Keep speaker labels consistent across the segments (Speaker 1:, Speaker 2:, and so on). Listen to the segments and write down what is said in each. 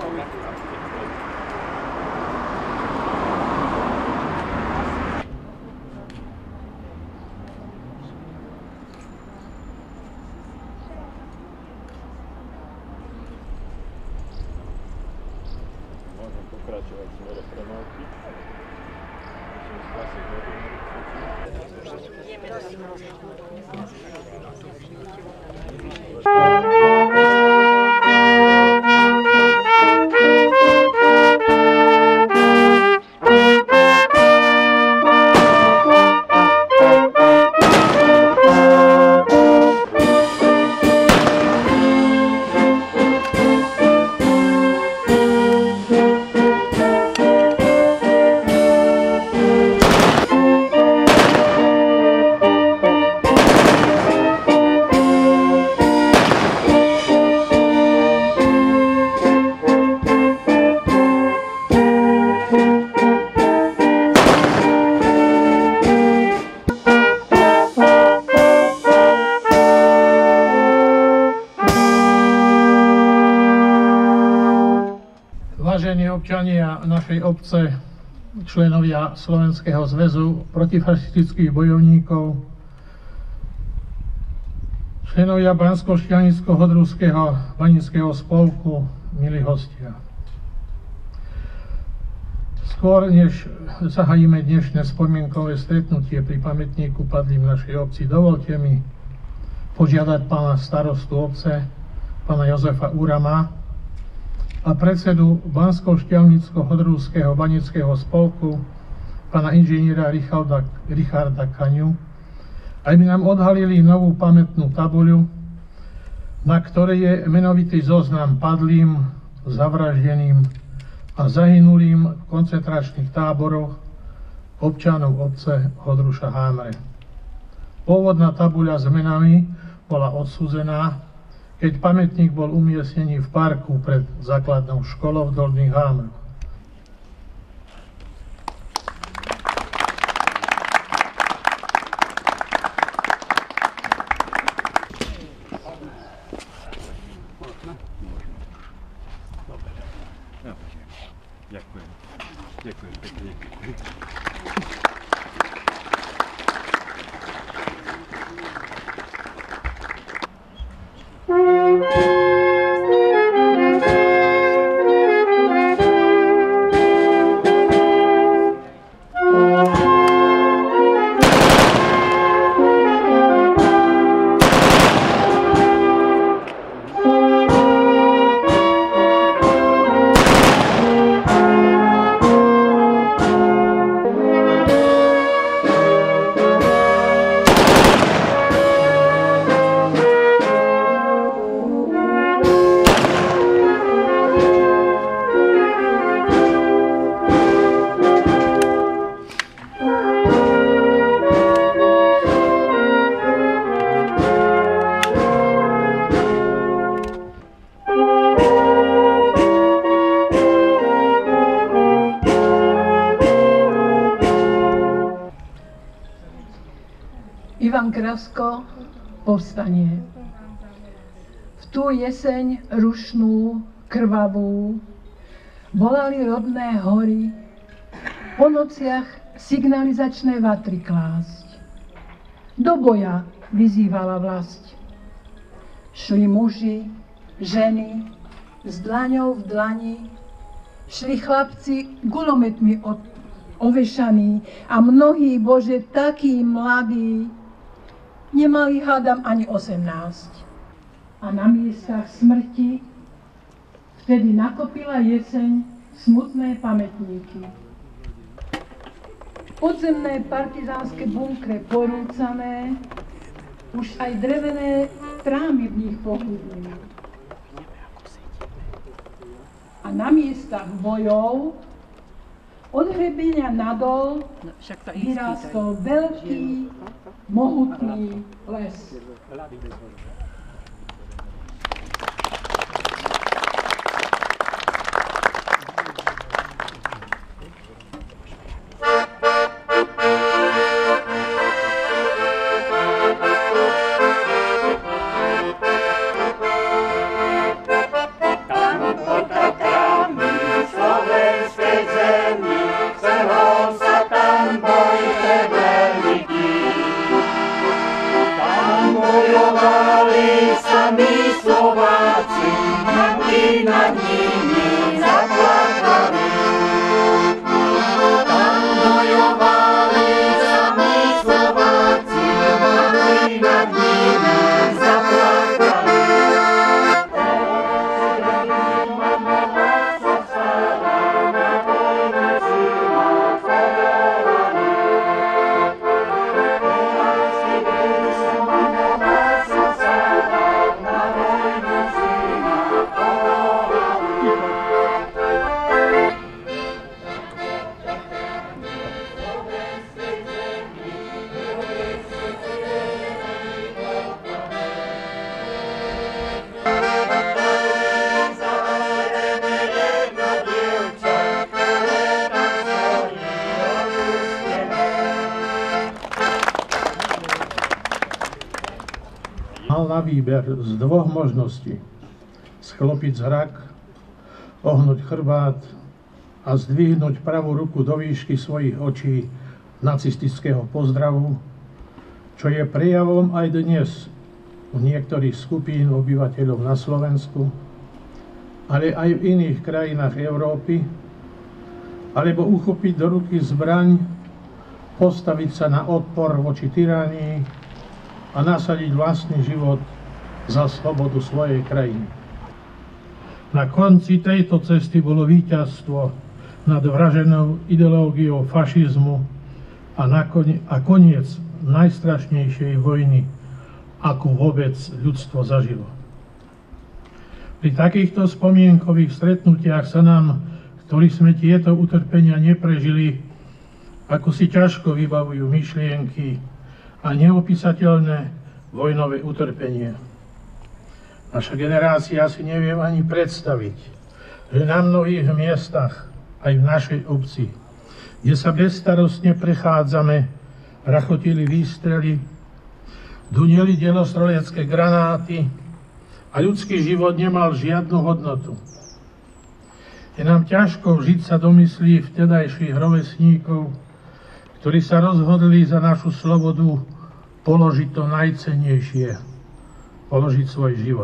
Speaker 1: Pokračovať smere premávky.
Speaker 2: Vážení občania našej obce, členovia Slovenského zväzu protifašistických bojovníkov, členovia Banskoštianicko-Hodruského banického spolku, milí hostia. Skôr než zahájime dnešné spomienkové stretnutie pri pamätníku padlým našej obci, dovolte mi požiadať pána starostu obce, pána Jozefa Urama, a predsedu Banskoštiavnicko-Hodruského banického spolku, pána inžiniera Richarda Kaňu, aby nám odhalili novú pamätnú tabuľu, na ktorej je menovitý zoznam padlým, zavraždeným a zahynulým v koncentračných táboroch občanov obce Hodruša Hámre. Pôvodná tabuľa s menami bola odsúzená, keď pamätník bol umiestnený v parku pred základnou školou v Dolných Hámroch.
Speaker 1: Ďakujem. Ďakujem pekne.
Speaker 3: Ivan Krasko, povstanie. V tú jeseň rušnú, krvavú, volali rodné hory, po nociach signalizačné vatry klásť. Do boja vyzývala vlast. Šli muži, ženy, s dlaňou v dlani, šli chlapci gulometmi ovešaní a mnohí, Bože, takí mladí, nemali, hádam, ani 18. A na miestach smrti vtedy nakopila jeseň smutné pamätníky. Podzemné partizánske bunkre porúcané, už aj drevené trámy v nich pochudli. A na miestach bojov od hrebenia nadol vyrástol veľký, mohutný les.
Speaker 4: Tam pod Tatrami nad nimi zaplakali. Tam bojovali sami Slováci, mŕtvi nad nimi zaplakali.
Speaker 2: Mal na výber z dvoch možností. Schlopiť zrak, ohnúť chrbát a zdvihnúť pravú ruku do výšky svojich očí nacistického pozdravu, čo je prejavom aj dnes u niektorých skupín obyvateľov na Slovensku, ale aj v iných krajinách Európy, alebo uchopiť do ruky zbraň, postaviť sa na odpor voči tyránii a nasadiť vlastný život za slobodu svojej krajiny. Na konci tejto cesty bolo víťazstvo nad vraženou ideológiou fašizmu a koniec najstrašnejšej vojny, akú vôbec ľudstvo zažilo. Pri takýchto spomienkových stretnutiach sa nám, ktorí sme tieto utrpenia neprežili, ako si ťažko vybavujú myšlienky a neopísateľné vojnové utrpenie. Naša generácia si nevie ani predstaviť, že na mnohých miestach, aj v našej obci, kde sa bezstarostne prechádzame, rachotili výstrely, duneli delostrelecké granáty a ľudský život nemal žiadnu hodnotu. Je nám ťažko vžiť sa do myslí vtedajších rovesníkov, ktorí sa rozhodli za našu slobodu položiť to najcennejšie, položiť svoj život.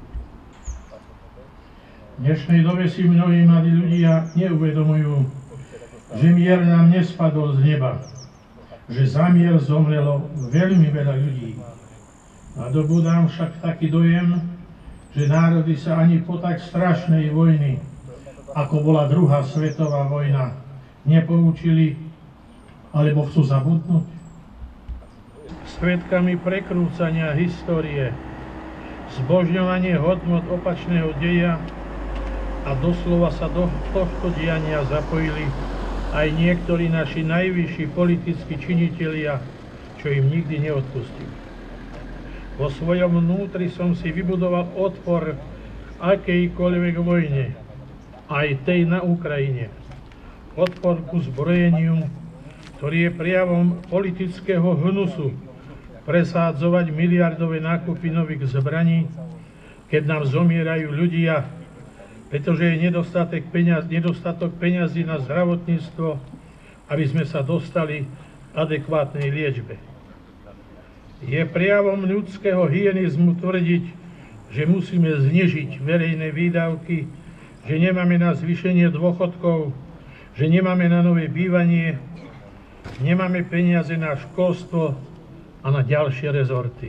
Speaker 2: V dnešnej dobe si mnohí mladí ľudia neuvedomujú, že mier nám nespadol z neba, že za mier zomrelo veľmi veľa ľudí. Nadobúdam však taký dojem, že národy sa ani po tak strašnej vojny, ako bola druhá svetová vojna, nepoučili alebo chcú zabudnúť. Svedkami prekrúcania histórie, zbožňovanie hodnot opačného deja a doslova sa do tohto diania zapojili aj niektorí naši najvyšší politickí činitelia, čo im nikdy neodpustili. Vo svojom vnútri som si vybudoval odpor k akejkoľvek vojne, aj tej na Ukrajine. Odpor ku zbrojeniu, ktorý je prejavom politického hnusu presádzovať miliardové nákupy nových zbraní, keď nám zomierajú ľudia, pretože je nedostatok peňazí na zdravotníctvo, aby sme sa dostali k adekvátnej liečbe. Je prejavom ľudského hyenizmu tvrdiť, že musíme znižiť verejné výdavky, že nemáme na zvýšenie dôchodkov, že nemáme na nové bývanie, nemáme peniaze na školstvo a na ďalšie rezorty.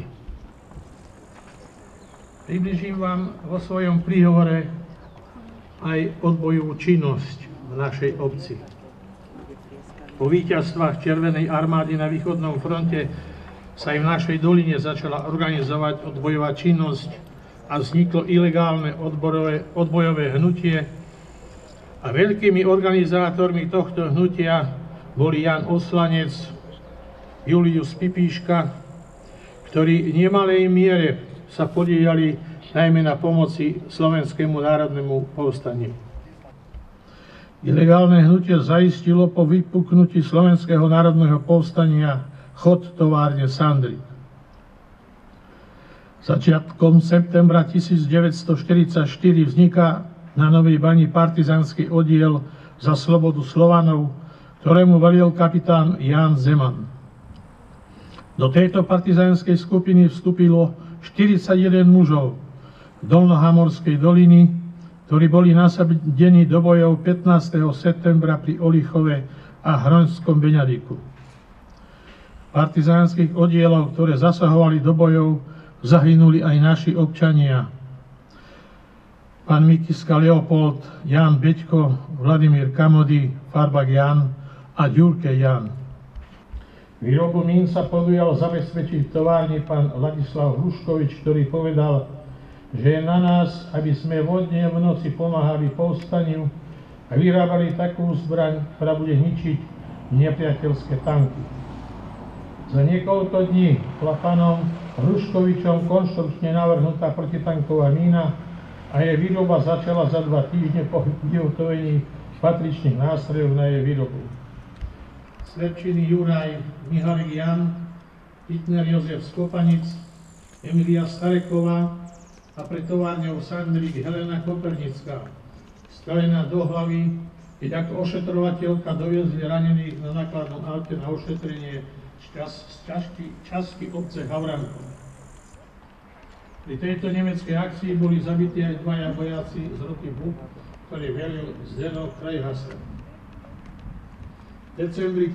Speaker 2: Približím vám vo svojom príhovore aj odbojovú činnosť v našej obci. Po víťazstvách Červenej armády na východnom fronte sa aj v našej doline začala organizovať odbojová činnosť a vzniklo ilegálne odbojové hnutie a veľkými organizátormi tohto hnutia boli Jan Oslanec, Julius Pipíška, ktorí v nemalej miere sa podieľali najmä na pomoci Slovenskému národnému povstaniu. Ilegálne hnutie zaistilo po vypuknutí Slovenského národného povstania chod továrne Sandry. Začiatkom septembra 1944 vzniká na Novej Bani partizanský oddiel za slobodu Slovanov, ktorému velil kapitán Ján Zeman. Do tejto partizánskej skupiny vstúpilo 41 mužov z Dolnohamorskej doliny ktorí boli nasadení do bojov 15. septembra pri Olichove a Hroňskom Beňadiku. Partizánskych oddielov, ktoré zasahovali do bojov, zahynuli aj naši občania. Pán Mikiska Leopold, Ján Beďko, Vladimír Kamody, Farbak Ján a Ďurke Ján. Výrobu mín sa podujal zabezpečiť v továrni pán Ladislav Hruškovič, ktorý povedal, že je na nás, aby sme vodne v noci pomáhali povstaniu a vyrábali takú zbraň, ktorá bude ničiť nepriateľské tanky. Za niekoľko dní bola pánom Hruškovičom konštrukčne navrhnutá protitanková mína a jej výroba začala za 2 týždne po vyhotovení patričných nástrojov na jej výrobu. Sverčiny Juraj Mihalek Jan, Hitner Jozef Skopanic, Emilia Stareková a pre továrňou Sandrík Helena Kopernická, strelená do hlavy, keď ako ošetrovateľka doviezli ranených na nákladnom aute na ošetrenie časti obce Havranko. Pri tejto nemeckej akcii boli zabití aj 2 vojaci z roty BUK, ktorý velil Zdeno Krajhasa. V decembri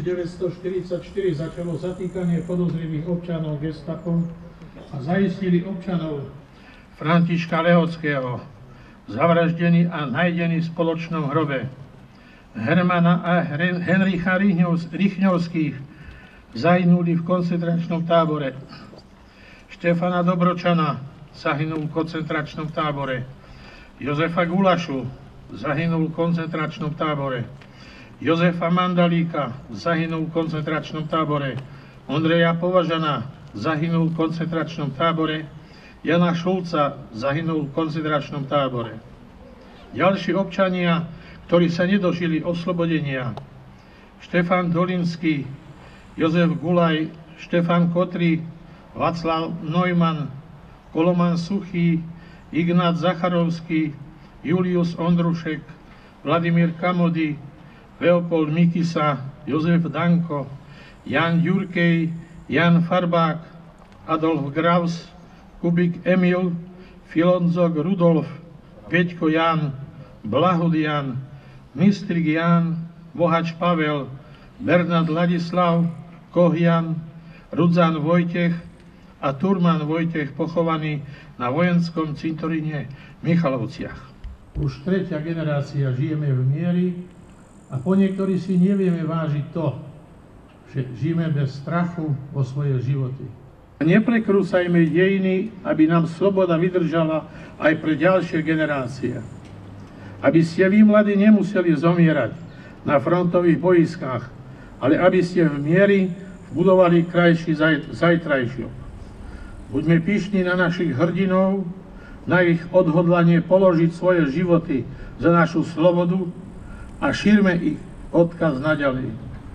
Speaker 2: 1944 začalo zatýkanie podozrivých občanov gestapom a zaistili občanov Františka Lehockého, zavraždený a nájdený v spoločnom hrobe, Hermana a Henricha Rychňovských, zahynuli v koncentračnom tábore, Štefana Dobročana zahynul v koncentračnom tábore, Jozefa Gulašu zahynul v koncentračnom tábore, Jozefa Mandalíka zahynul v koncentračnom tábore, Ondreja Považana zahynul v koncentračnom tábore, Jana Šulca zahynul v koncentračnom tábore. Ďalší občania, ktorí sa nedožili oslobodenia, Štefan Dolinský, Jozef Gulaj, Štefan Kotri, Václav Neumann, Koloman Suchý, Ignác Zacharovský, Julius Ondrušek, Vladimír Kamody, Leopold Mikisa, Jozef Danko, Jan Ďurkej, Jan Farbák, Adolf Graus, Kubik Emil, Filonzok Rudolf, Peťko Jan, Blahud Jan, Mistrik Jan, Bohač Pavel, Bernard Ladislav, Koh Jan, Rudzan Vojtech a Turman Vojtech pochovaní na vojenskom cintoríne v Michalovciach. Už 3. generácia žijeme v mieri a po niektorí si nevieme vážiť to, že žijeme bez strachu vo svoje životy. Neprekrúsajme dejiny, aby nám sloboda vydržala aj pre ďalšie generácie. Aby ste vy, mladí, nemuseli zomierať na frontových boiskách, ale aby ste v mieri budovali krajší zajtrajšok. Buďme pyšní na našich hrdinov, na ich odhodlanie položiť svoje životy za našu slobodu a šírme ich odkaz naďalej.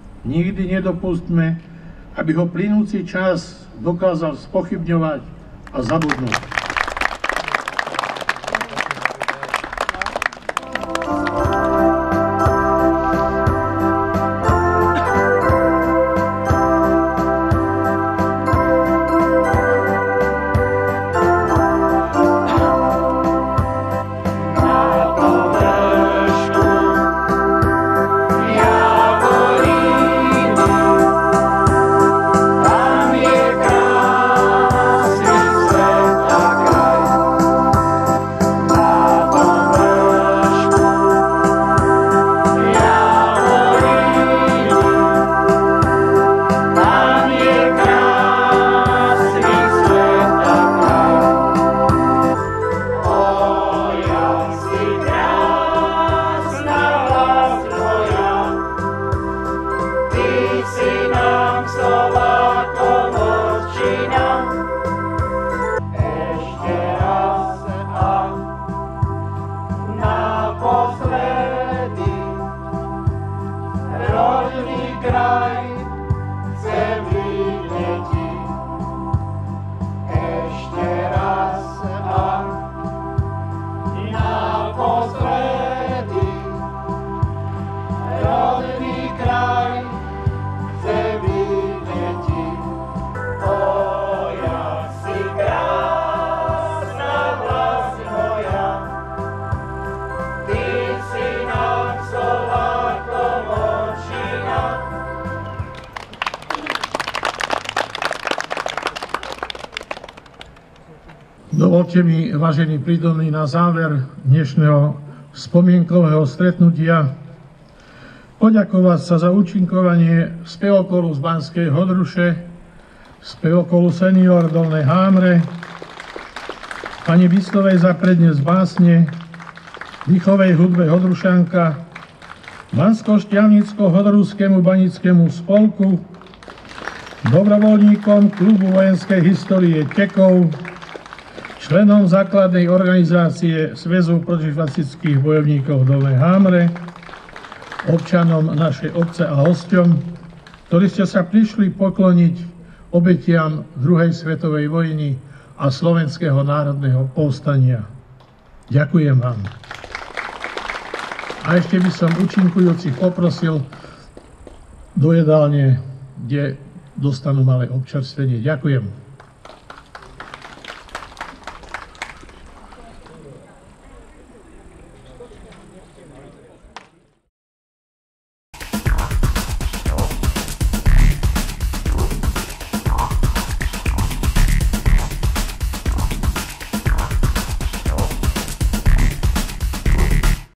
Speaker 2: Nikdy nedopustme, aby ho plynúci čas dokázal spochybňovať a zabudnúť.
Speaker 4: Tam je krásny svet a
Speaker 2: Dovolte mi, vážení prítomní, na záver dnešného spomienkového stretnutia poďakovať sa za účinkovanie spevokolu z Banskej Hodruše, spevokolu Senior Dolnej Hámre, pani Bistovej za prednes básne, dýchovej hudbe Hodrušanka, Bansko-Štiavnicko-Hodorúskému banickému spolku, dobrovoľníkom klubu vojenskej histórie Tekov, členom základnej organizácie Zväzu protifašistických bojovníkov v Dolnej Hámre, občanom našej obce a hosťom, ktorí ste sa prišli pokloniť obetiam druhej svetovej vojny a slovenského národného povstania. Ďakujem vám. A ešte by som účinkujúcich poprosil do jedálne, kde dostanú malé občerstvenie. Ďakujem.